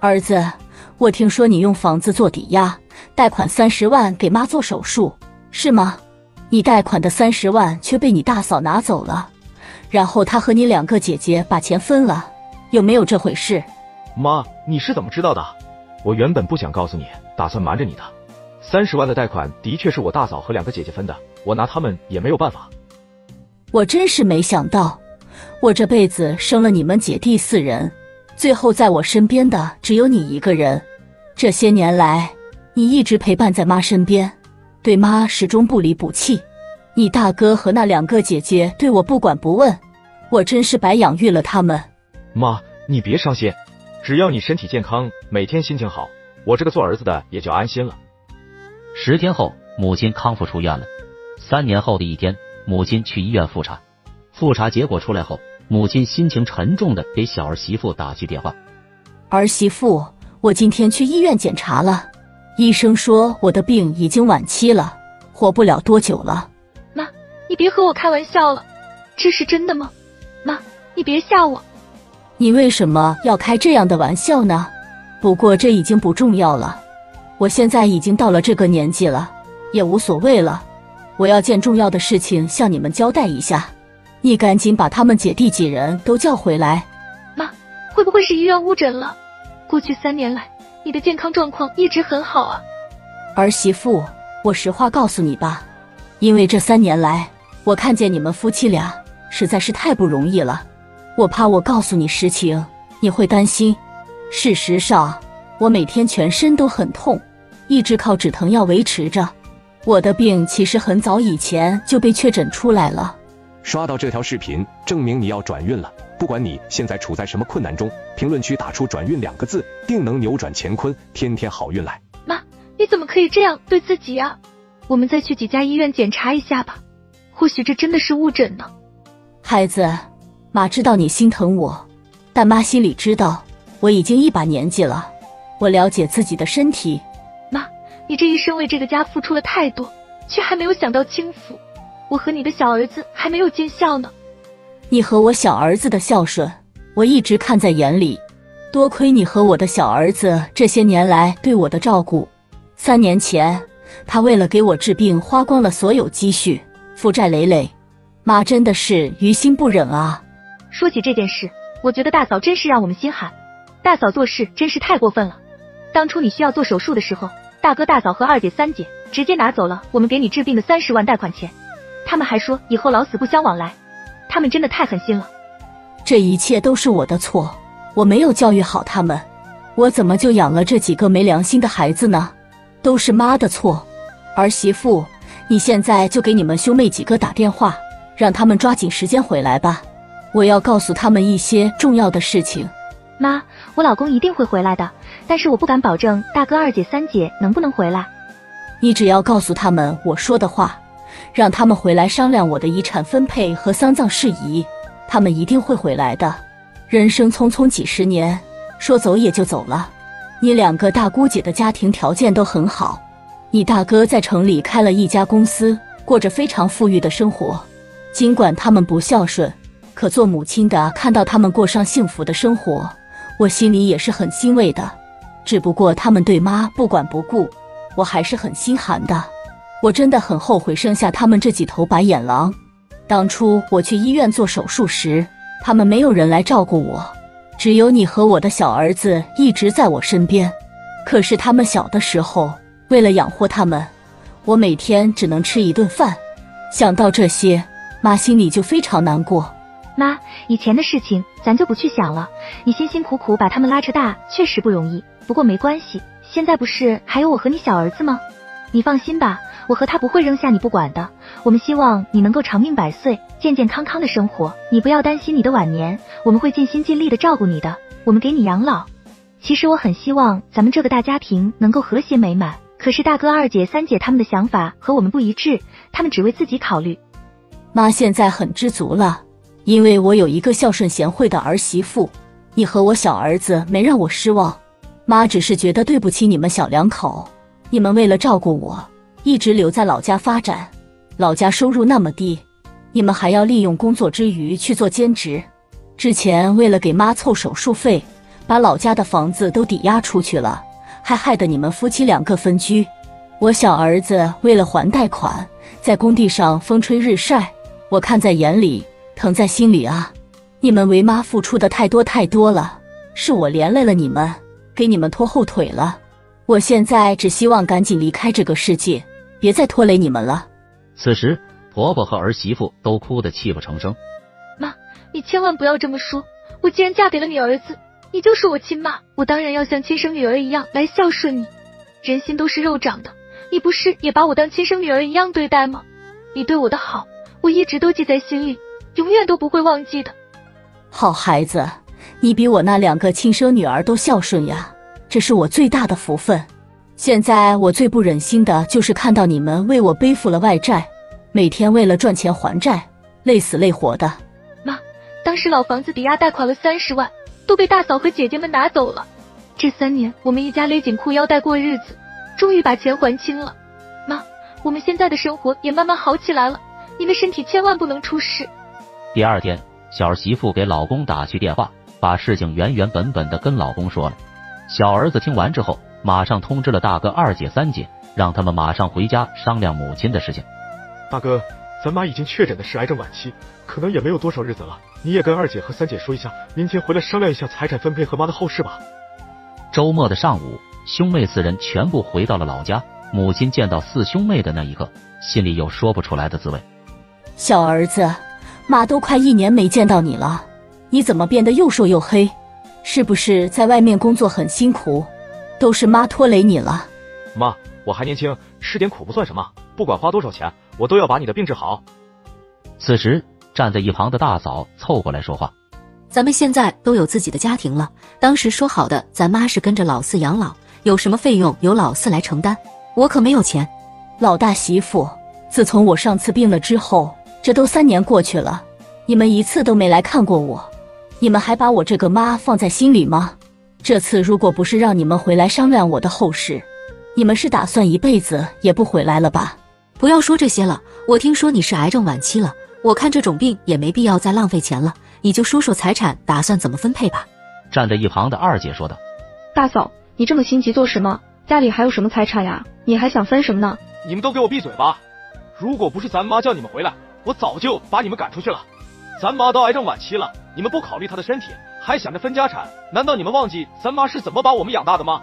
儿子，我听说你用房子做抵押，贷款30万给妈做手术，是吗？你贷款的30万却被你大嫂拿走了，然后她和你2个姐姐把钱分了，有没有这回事？ 妈，你是怎么知道的？我原本不想告诉你，打算瞒着你的。30万的贷款的确是我大嫂和2个姐姐分的，我拿他们也没有办法。 我真是没想到，我这辈子生了你们姐弟4人，最后在我身边的只有你一个人。这些年来，你一直陪伴在妈身边，对妈始终不离不弃。你大哥和那2个姐姐对我不管不问，我真是白养育了他们。 妈，你别伤心，只要你身体健康，每天心情好，我这个做儿子的也就安心了。 10天后，母亲康复出院了。3年后的一天，母亲去医院复查，复查结果出来后，母亲心情沉重地给小儿媳妇打去电话。 儿媳妇，我今天去医院检查了，医生说我的病已经晚期了，活不了多久了。 妈，你别和我开玩笑了，这是真的吗？妈，你别吓我。 你为什么要开这样的玩笑呢？不过这已经不重要了，我现在已经到了这个年纪了，也无所谓了。我要件重要的事情向你们交代一下，你赶紧把他们姐弟几人都叫回来。 妈，会不会是医院误诊了？过去3年来，你的健康状况一直很好啊。 儿媳妇，我实话告诉你吧，因为这3年来，我看见你们夫妻俩实在是太不容易了，我怕我告诉你实情，你会担心。事实上，我每天全身都很痛，一直靠止疼药维持着。我的病其实很早以前就被确诊出来了。 刷到这条视频，证明你要转运了。不管你现在处在什么困难中，评论区打出转运2个字，定能扭转乾坤，天天好运来。 妈，你怎么可以这样对自己啊？我们再去几家医院检查一下吧，或许这真的是误诊呢。 孩子，妈知道你心疼我，但妈心里知道我已经一把年纪了，我了解自己的身体。 妈，你这一生为这个家付出了太多，却还没有享到清福。我和你的小儿子还没有尽孝呢。 你和我小儿子的孝顺，我一直看在眼里。多亏你和我的小儿子这些年来对我的照顾。3年前，他为了给我治病，花光了所有积蓄，负债累累。妈真的是于心不忍啊。 说起这件事，我觉得大嫂真是让我们心寒。大嫂做事真是太过分了。当初你需要做手术的时候，大哥大嫂和2姐3姐直接拿走了我们给你治病的30万贷款钱，他们还说以后老死不相往来。他们真的太狠心了。 这一切都是我的错，我没有教育好他们，我怎么就养了这几个没良心的孩子呢？都是妈的错。儿媳妇，你现在就给你们兄妹几个打电话，让他们抓紧时间回来吧，我要告诉他们一些重要的事情。 妈，我老公一定会回来的，但是我不敢保证大哥2姐3姐能不能回来。 你只要告诉他们我说的话，让他们回来商量我的遗产分配和丧葬事宜，他们一定会回来的。人生匆匆几十年，说走也就走了。你2个大姑姐的家庭条件都很好，你大哥在城里开了一家公司，过着非常富裕的生活。尽管他们不孝顺，可做母亲的看到他们过上幸福的生活，我心里也是很欣慰的。只不过他们对妈不管不顾，我还是很心寒的。我真的很后悔生下他们这几头白眼狼。当初我去医院做手术时，他们没有人来照顾我，只有你和我的小儿子一直在我身边。可是他们小的时候，为了养活他们，我每天只能吃1顿饭。想到这些，妈心里就非常难过。 妈，以前的事情咱就不去想了，你辛辛苦苦把他们拉扯大，确实不容易。不过没关系，现在不是还有我和你小儿子吗？你放心吧，我和他不会扔下你不管的。我们希望你能够长命百岁，健健康康的生活。你不要担心你的晚年，我们会尽心尽力的照顾你的，我们给你养老。其实我很希望咱们这个大家庭能够和谐美满，可是大哥2姐3姐他们的想法和我们不一致，他们只为自己考虑。 妈现在很知足了，因为我有一个孝顺贤惠的儿媳妇。你和我小儿子没让我失望，妈只是觉得对不起你们小2口。你们为了照顾我，一直留在老家发展，老家收入那么低，你们还要利用工作之余去做兼职。之前为了给妈凑手术费， 把老家的房子都抵押出去了，还害得你们夫妻2个分居。我小儿子为了还贷款，在工地上风吹日晒，我看在眼里，疼在心里啊！你们为妈付出的太多了，是我连累了你们，给你们拖后腿了。我现在只希望赶紧离开这个世界，别再拖累你们了。 此时，婆婆和儿媳妇都哭得泣不成声。 妈，你千万不要这么说，我既然嫁给了你儿子，你就是我亲妈，我当然要像亲生女儿一样来孝顺你。人心都是肉长的，你不是也把我当亲生女儿一样对待吗？你对我的好，我一直都记在心里，永远都不会忘记的。 好孩子，你比我那2个亲生女儿都孝顺呀，这是我最大的福分。现在我最不忍心的就是看到你们为我背负了外债，每天为了赚钱还债，累死累活的。 妈，当时老房子抵押贷款了30万，都被大嫂和姐姐们拿走了。这3年我们一家勒紧裤腰带过日子，终于把钱还清了。妈，我们现在的生活也慢慢好起来了，你们身体千万不能出事。 第2天，小儿媳妇给老公打去电话，把事情原本的跟老公说了。小儿子听完之后，马上通知了大哥、2姐、3姐，让他们马上回家商量母亲的事情。 大哥，咱妈已经确诊的是癌症晚期，可能也没有多少日子了，你也跟2姐和3姐说一下，明天回来商量一下财产分配和妈的后事吧。 周末的上午，兄妹4人全部回到了老家。母亲见到4兄妹的那一刻，心里有说不出来的滋味。 小儿子，妈都快1年没见到你了，你怎么变得又瘦又黑？是不是在外面工作很辛苦？都是妈拖累你了。 妈，我还年轻，吃点苦不算什么，不管花多少钱，我都要把你的病治好。 此时，站在一旁的大嫂凑过来说话： 咱们现在都有自己的家庭了，当时说好的咱妈是跟着老四养老，有什么费用由老四来承担，我可没有钱。 老大媳妇，自从我上次病了之后，这都3年过去了，你们一次都没来看过我，你们还把我这个妈放在心里吗？这次如果不是让你们回来商量我的后事，你们是打算一辈子也不回来了吧？ 不要说这些了，我听说你是癌症晚期了，我看这种病也没必要再浪费钱了，你就说说财产打算怎么分配吧。 站在一旁的2姐说道： 大嫂，你这么心急做什么？家里还有什么财产呀？你还想分什么呢？ 你们都给我闭嘴吧！如果不是咱妈叫你们回来，我早就把你们赶出去了。咱妈都癌症晚期了，你们不考虑她的身体，还想着分家产，难道你们忘记咱妈是怎么把我们养大的吗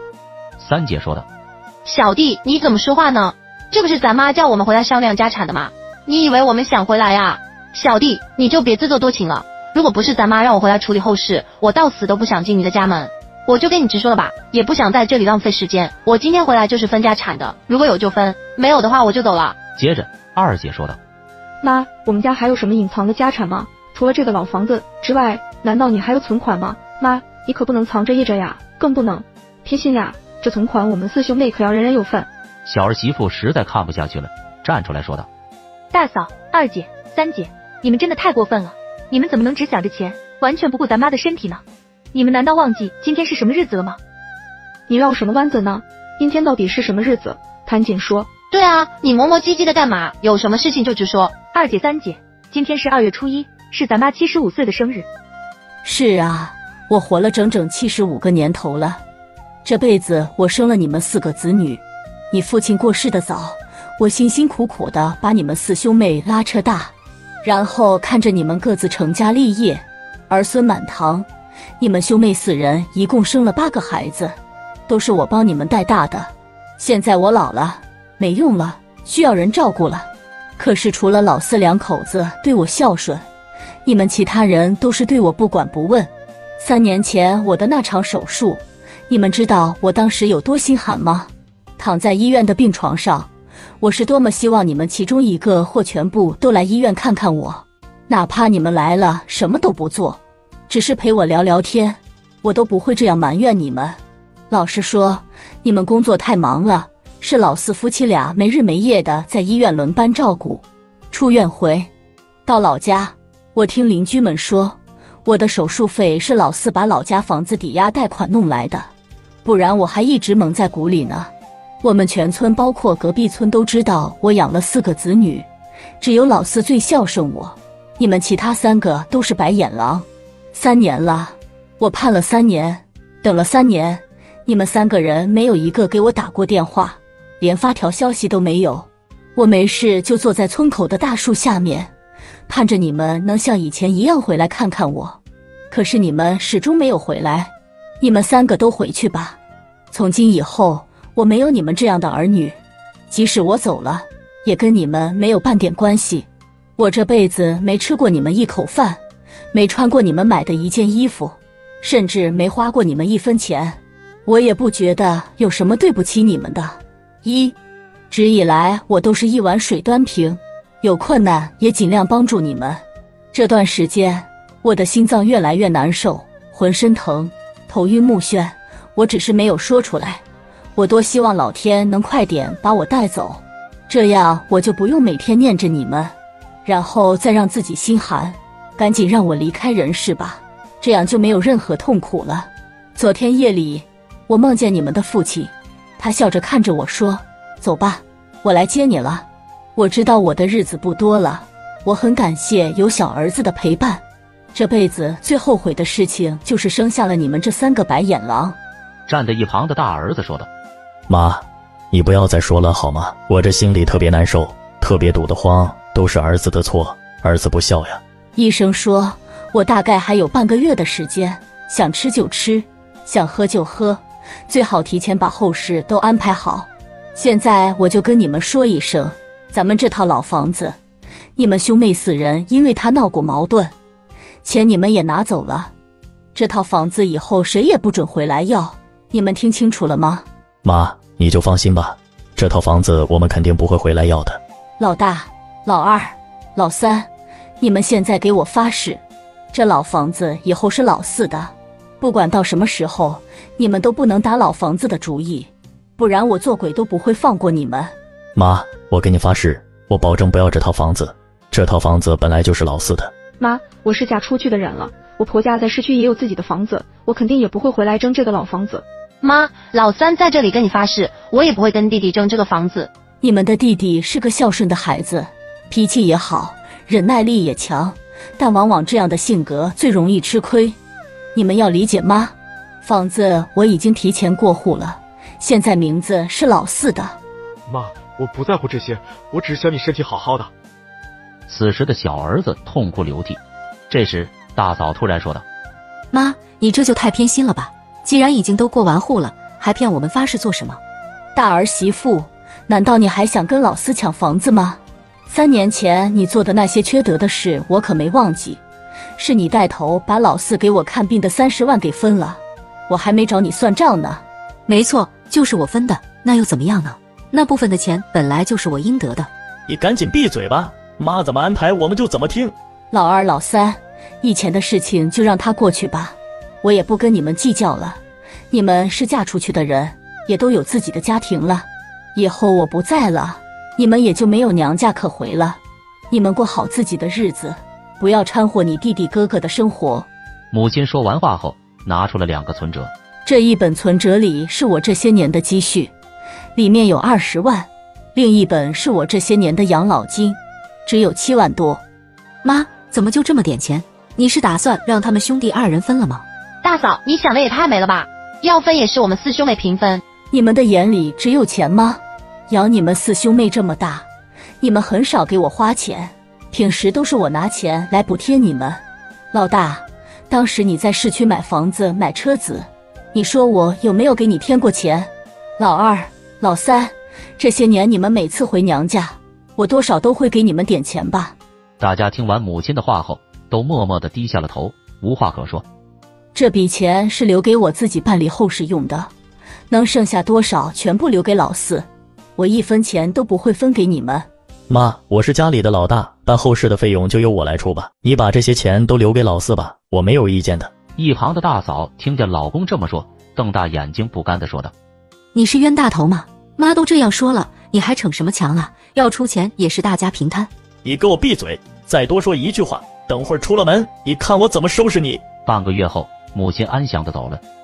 ？3姐说道： 小弟，你怎么说话呢？这不是咱妈叫我们回来商量家产的吗？你以为我们想回来呀？小弟，你就别自作多情了。如果不是咱妈让我回来处理后事，我到死都不想进你的家门。我就跟你直说了吧，也不想在这里浪费时间。我今天回来就是分家产的，如果有就分，没有的话我就走了。 接着2姐说道： 妈，我们家还有什么隐藏的家产吗？除了这个老房子之外，难道你还有存款吗？妈，你可不能藏着掖着呀，更不能偏心呀，这存款我们4兄妹可要人人有份。 小儿媳妇实在看不下去了，站出来说道： 大嫂、2姐、3姐，你们真的太过分了，你们怎么能只想着钱，完全不顾咱妈的身体呢？你们难道忘记今天是什么日子了吗？ 你绕什么弯子呢？今天到底是什么日子？赶紧说。 对啊，你磨磨唧唧的干嘛？有什么事情就直说。 2姐、3姐，今天是2月初1，是咱妈75岁的生日。 是啊，我活了整整75个年头了，这辈子我生了你们4个子女。你父亲过世的早，我辛辛苦苦的把你们4兄妹拉扯大，然后看着你们各自成家立业，儿孙满堂。你们兄妹4人一共生了8个孩子，都是我帮你们带大的。现在我老了，没用了，需要人照顾了。可是除了老四2口子对我孝顺，你们其他人都是对我不管不问。3年前我的那场手术，你们知道我当时有多心寒吗？躺在医院的病床上，我是多么希望你们其中一个或全部都来医院看看我，哪怕你们来了什么都不做，只是陪我聊聊天，我都不会这样埋怨你们。老实说，你们工作太忙了，是老四夫妻俩没日没夜的在医院轮班照顾。出院回到老家，我听邻居们说，我的手术费是老四把老家房子抵押贷款弄来的，不然我还一直蒙在鼓里呢。我们全村包括隔壁村都知道我养了4个子女，只有老四最孝顺我，你们其他3个都是白眼狼。3年了，我盼了3年， 等了3年，你们3个人没有一个给我打过电话，连发条消息都没有。我没事就坐在村口的大树下面，盼着你们能像以前一样回来看看我。可是你们始终没有回来。你们3个都回去吧。从今以后，我没有你们这样的儿女，即使我走了，也跟你们没有半点关系。我这辈子没吃过你们一口饭，没穿过你们买的一件衣服，甚至没花过你们1分钱。我也不觉得有什么对不起你们的。一直以来我都是一碗水端平，有困难也尽量帮助你们。这段时间我的心脏越来越难受，浑身疼，头晕目眩，我只是没有说出来。我多希望老天能快点把我带走，这样我就不用每天念着你们，然后再让自己心寒。赶紧让我离开人世吧，这样就没有任何痛苦了。昨天夜里我梦见你们的父亲，他笑着看着我说，走吧，我来接你了。我知道我的日子不多了，我很感谢有小儿子的陪伴。这辈子最后悔的事情就是生下了你们这3个白眼狼。 站在一旁的大儿子说道： 妈，你不要再说了好吗？我这心里特别难受，特别堵得慌，都是儿子的错，儿子不孝呀。 医生说我大概还有半个月的时间，想吃就吃，想喝就喝，最好提前把后事都安排好。现在我就跟你们说一声，咱们这套老房子，你们兄妹4人因为他闹过矛盾，钱你们也拿走了，这套房子以后谁也不准回来要，你们听清楚了吗？ 妈，你就放心吧，这套房子我们肯定不会回来要的。 老大、老二、老三，你们现在给我发誓，这老房子以后是老4的，不管到什么时候，你们都不能打老房子的主意，不然我做鬼都不会放过你们。 妈，我给你发誓，我保证不要这套房子，这套房子本来就是老4的。 妈，我是嫁出去的人了，我婆家在市区也有自己的房子，我肯定也不会回来争这个老房子。 妈，老三在这里跟你发誓，我也不会跟弟弟争这个房子。 你们的弟弟是个孝顺的孩子，脾气也好，忍耐力也强，但往往这样的性格最容易吃亏。你们要理解吗？房子我已经提前过户了，现在名字是老4的。 妈，我不在乎这些，我只想你身体好好的。 此时的小儿子痛哭流涕。这时大嫂突然说道： 妈，你这就太偏心了吧，既然已经都过完户了，还骗我们发誓做什么？ 大儿媳妇，难道你还想跟老4抢房子吗？3年前你做的那些缺德的事我可没忘记，是你带头把老4给我看病的30万给分了，我还没找你算账呢。 没错，就是我分的，那又怎么样呢？那部分的钱本来就是我应得的。 你赶紧闭嘴吧，妈怎么安排我们就怎么听。 老二、老三，以前的事情就让它过去吧，我也不跟你们计较了。你们是嫁出去的人，也都有自己的家庭了，以后我不在了，你们也就没有娘家可回了。你们过好自己的日子，不要掺和你弟弟哥哥的生活。 母亲说完话后，拿出了2个存折。 这一本存折里是我这些年的积蓄，里面有20万，另一本是我这些年的养老金，只有7万多。 妈，怎么就这么点钱？你是打算让他们兄弟2人分了吗？ 大嫂，你想的也太美了吧，要分也是我们4兄妹平分。 你们的眼里只有钱吗？养你们4兄妹这么大，你们很少给我花钱，平时都是我拿钱来补贴你们。老大，当时你在市区买房子买车子，你说我有没有给你添过钱？老二、老三，这些年你们每次回娘家，我多少都会给你们点钱吧。 大家听完母亲的话后，都默默地低下了头，无话可说。 这笔钱是留给我自己办理后事用的，能剩下多少全部留给老4，我1分钱都不会分给你们。 妈，我是家里的老大，办后事的费用就由我来出吧，你把这些钱都留给老4吧，我没有意见的。 一旁的大嫂听见老公这么说，瞪大眼睛不甘地说道： 你是冤大头吗？妈都这样说了，你还逞什么强啊？要出钱也是大家平摊。 你给我闭嘴，再多说一句话，等会儿出了门，你看我怎么收拾你。 半个月后，母亲安详地走了。